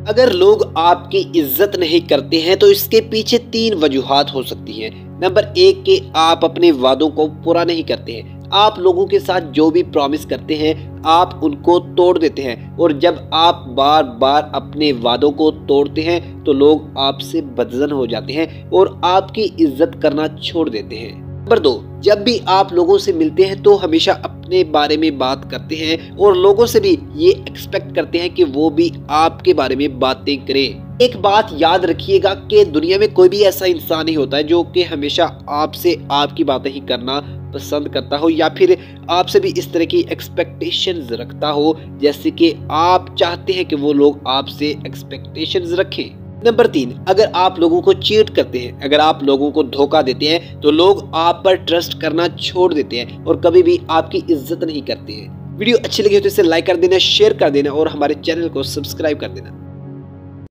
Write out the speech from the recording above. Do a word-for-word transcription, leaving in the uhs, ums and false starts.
अगर लोग आपकी इज्जत नहीं करते हैं तो इसके पीछे तीन वजूहात हो सकती हैं। नंबर एक के आप अपने वादों को पूरा नहीं करते हैं। आप लोगों के साथ जो भी प्रॉमिस करते हैं आप उनको तोड़ देते हैं, और जब आप बार बार अपने वादों को तोड़ते हैं तो लोग आपसे बदजन हो जाते हैं और आपकी इज्जत करना छोड़ देते हैं। नंबर दो, जब भी आप लोगों से मिलते हैं तो हमेशा अपने बारे में बात करते हैं और लोगों से भी ये एक्सपेक्ट करते हैं कि वो भी आपके बारे में बातें करें। एक बात याद रखिएगा कि दुनिया में कोई भी ऐसा इंसान नहीं होता है जो कि हमेशा आपसे आपकी बातें ही करना पसंद करता हो या फिर आपसे भी इस तरह की एक्सपेक्टेशंस रखता हो जैसे कि आप चाहते हैं कि वो लोग आपसे एक्सपेक्टेशंस रखें। नंबर तीन, अगर आप लोगों को चीट करते हैं, अगर आप लोगों को धोखा देते हैं तो लोग आप पर ट्रस्ट करना छोड़ देते हैं और कभी भी आपकी इज्जत नहीं करते हैं। वीडियो अच्छी लगी हो तो इसे लाइक कर देना, शेयर कर देना और हमारे चैनल को सब्सक्राइब कर देना।